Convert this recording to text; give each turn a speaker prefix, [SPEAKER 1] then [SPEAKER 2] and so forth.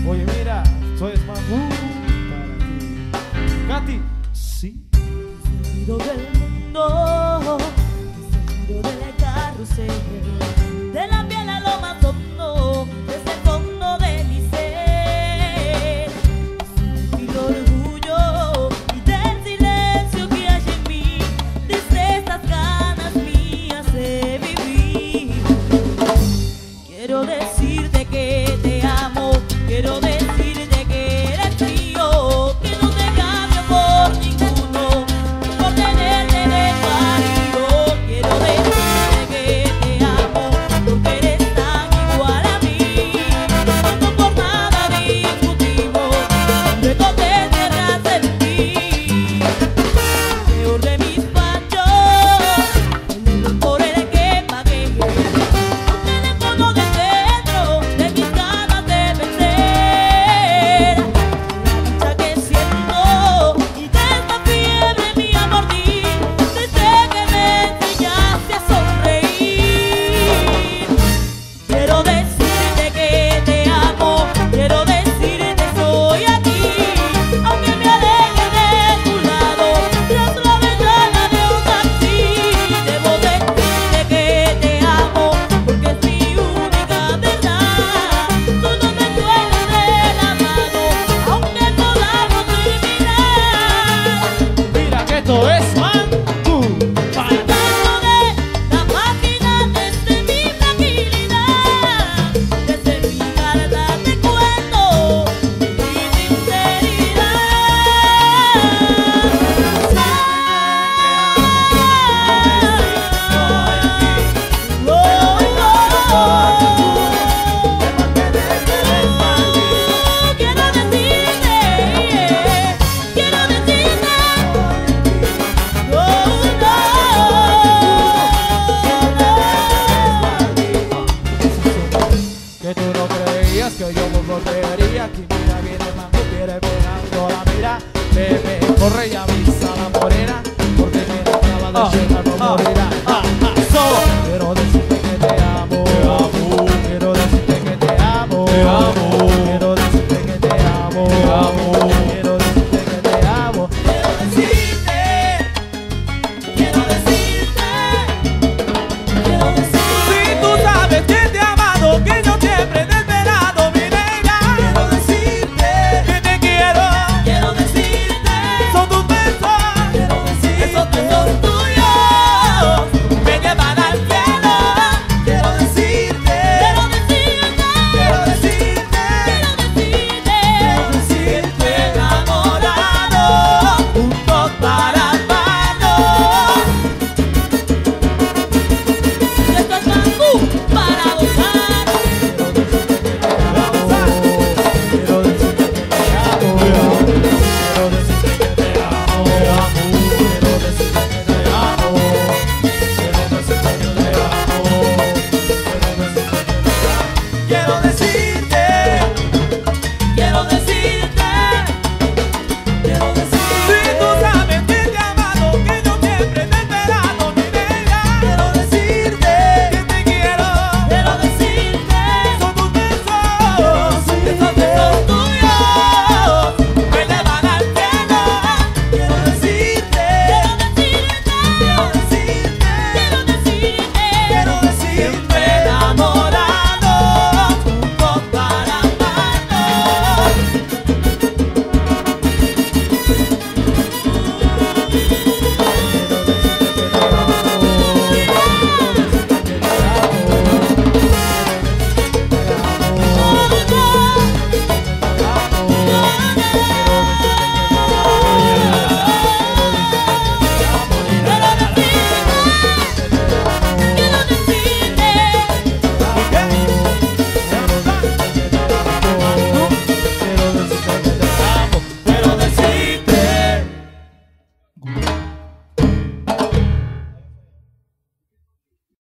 [SPEAKER 1] Oye, mira, soy más para ti. Katy, sí.
[SPEAKER 2] El giro del mundo, el giro del carrusel, de la piel a lo más hondo, desde el fondo de mi ser. Y el orgullo y del silencio que hay en mí, desde estas ganas mías de vivir. Quiero decirte que te amo, quiero decirte que eres mío, que no te cambio por ninguno, por tenerte de marido. Quiero decirte que te amo, porque eres tan igual a mí. No por nada discutimos, luego te querrás en ti. Peor de mis panchos, el error por el que pagué. No te dentro de mis ganas de vencer, la dicha que siento y de esta fiebre mía por ti, desde que me enseñaste a sonreír. Quiero decirte que te amo, quiero decirte estoy aquí, aunque me aleje de tu lado, tras la ventana de un taxi. Debo decirte que te amo, porque es mi única verdad. Tú no me sueltas de la mano, aunque podamos terminar.
[SPEAKER 1] Mira que esto es Mancu.
[SPEAKER 2] Dentro de la máquina, desde mi tranquilidad, desde mi carta te cuento mi sinceridad.
[SPEAKER 1] Que tú no creías que yo volvería. Que mira, viene Mancu, viene pegando la mira. Bebé, corre y avisa a la morena, porque me acaba de llegar, no morirá. Quiero decirte que te amo, quiero decirte que te amo, quiero decirte que te amo, quiero decirte que te amo.
[SPEAKER 3] Si tú sabes que te he amado, que yo siempre te he esperado, mi negra. Quiero decirte que te quiero. Quiero decirte son tus besos. Quiero decirte esos besos tuyos me llevan al cielo. Quiero decirte. Quiero decirte. Quiero decirte. Quiero decirte enamorado, juntos para amarnos.
[SPEAKER 2] Esto es Mancu para gozar.
[SPEAKER 1] Quiero decirte que te amo, quiero decirte que te amo, quiero decirte que te amo, quiero decirte que te amo, quiero decirte que te amo.
[SPEAKER 3] Quiero